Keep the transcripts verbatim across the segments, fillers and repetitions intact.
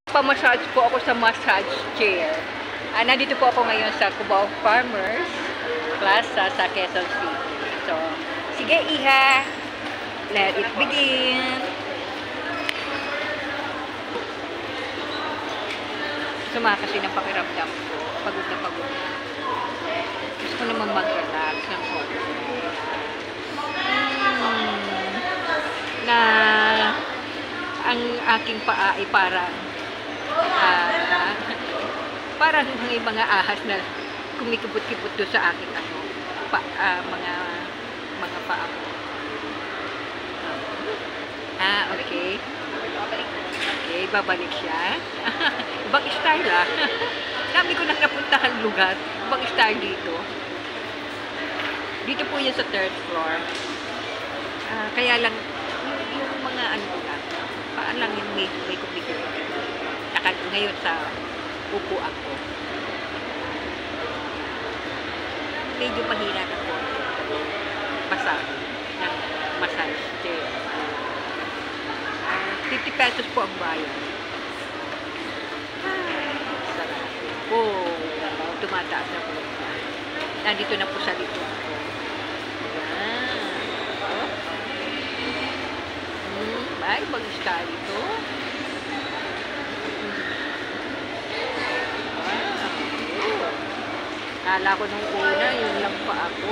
Pa-massage po ako sa massage chair. Ah, nandito po ako ngayon sa Cubao Farmers Plaza sa Quezon City. So, sige iha, let it begin. Suma kasi ng pakiramdam ko. Pagod na pagod na. Gusto ko naman mag-relax ng konti. Hmm, na ang aking paa ay parang uh, parang mga mga ahas na kumikibot-kibot doon sa aking ano, pa, uh, mga mga paa ko. Ah, okay. Okay, babalik siya. Ibang style ah. Dami ko nang napuntahan lugar. Ibang style dito. Dito po yan sa third floor. Uh, kaya lang, yung, yung mga ano lang, paan lang yung may, may kumikibot. Saka ngayon sa upuan ko. Medyo mahina na po. Massage. Ng massage chair. fifty pesos po ang bayan. Ah, sarap. Oh, tumataas na po. Nandito na po sa likod ko. Ah. Oh. Hmm, ay, mag-style ito. Kala ko nung una, yun lang pa ako.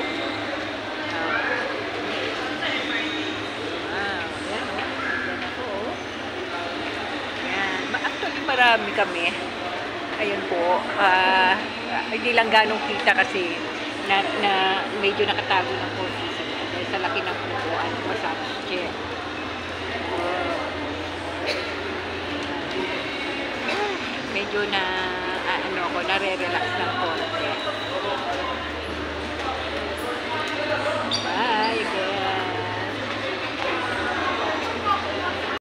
Ah, yan o. Yan ako o. Yan. Actually, marami kami. Ayun po. Ah, hindi lang ganong kita kasi na, na medyo nakatago ng konti dahil sa laki ng upuan, massage chair. Oh. Medyo na, ah, ano ko, nare-relax lang ko.